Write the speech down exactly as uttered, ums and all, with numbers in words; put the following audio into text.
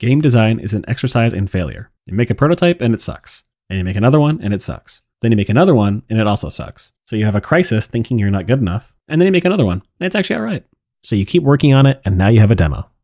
Game design is an exercise in failure. You make a prototype and it sucks. And you make another one and it sucks. Then you make another one and it also sucks. So you have a crisis thinking you're not good enough. And then you make another one and it's actually all right. So you keep working on it and now you have a demo.